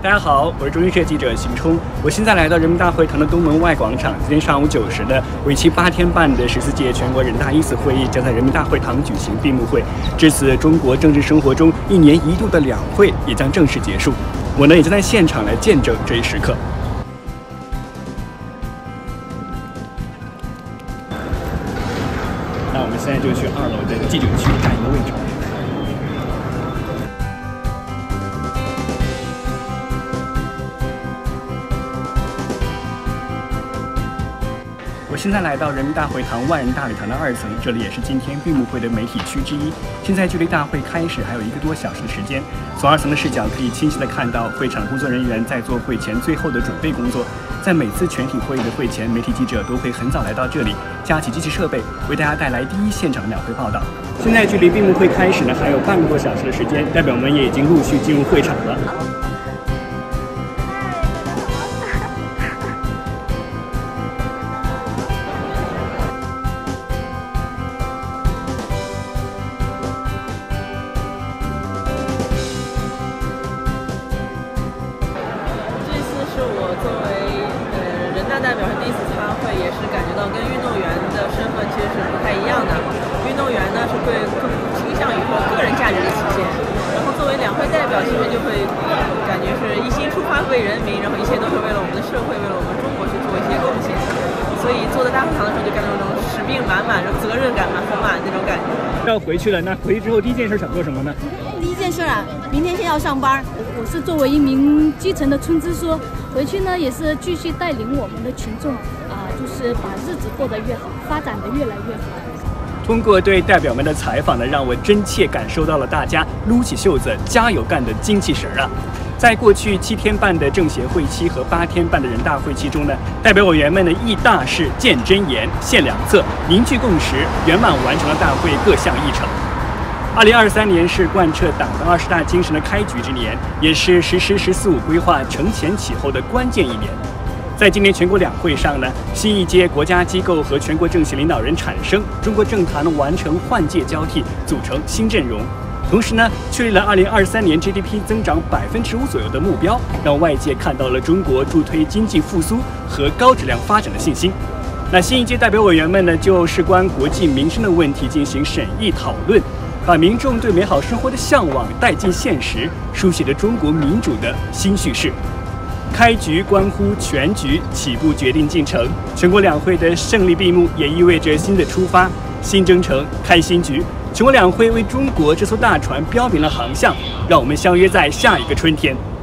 大家好，我是中新社记者邢冲。我现在来到人民大会堂的东门外广场。今天上午9时呢，为期8天半的14届全国人大1次会议将在人民大会堂举行闭幕会。至此，中国政治生活中1年1度的两会也将正式结束。我呢，也将在现场来见证这一时刻。那我们现在就去2楼的记者区占一个位置。我现在来到人民大会堂万人大礼堂的2层，这里也是今天闭幕会的媒体区之一。现在距离大会开始还有1个多小时的时间，从2层的视角可以清晰地看到会场工作人员在做会前最后的准备工作。在每次全体会议的会前，媒体记者都会很早来到这里，架起机器设备，为大家带来第一现场两会报道。现在距离闭幕会开始呢，还有半个多小时的时间，代表们也已经陆续进入会场了。 代表是第1次参会，也是感觉到跟运动员的身份其实是不太一样的。运动员呢是会更倾向于说个人价值的体现，然后作为两会代表，其实就会感觉是一心出发为人民，然后一切都是为了我们的社会，为了我们中国去做一些贡献。所以坐在大会堂的时候，就感觉有种使命满满、责任感满满那种感觉。 要回去了，那回去之后第一件事想做什么呢？ 第一件事啊，明天先要上班。我是作为一名基层的村支书，回去呢也是继续带领我们的群众就是把日子过得越好，发展得越来越好。 通过对代表们的采访呢，让我真切感受到了大家撸起袖子加油干的精气神啊！在过去7天半的政协会期和8天半的人大会期中呢，代表委员们呢议大事、见真言、献良策，凝聚共识，圆满完成了大会各项议程。2023年是贯彻党的20大精神的开局之年，也是实施“十四五”规划承前启后的关键一年。在今年全国两会上呢，新一届国家机构和全国政协领导人产生，中国政坛完成换届交替，组成新阵容。同时呢，确立了2023年 GDP 增长5%左右的目标，让外界看到了中国助推经济复苏和高质量发展的信心。那新一届代表委员们呢，就事关国计民生的问题进行审议讨论，把民众对美好生活的向往带进现实，书写着中国民主的新叙事。开局关乎全局，起步决定进程。全国两会的胜利闭幕，也意味着新的出发、新征程、开新局。全国两会为中国这艘大船标明了航向，让我们相约在下一个春天。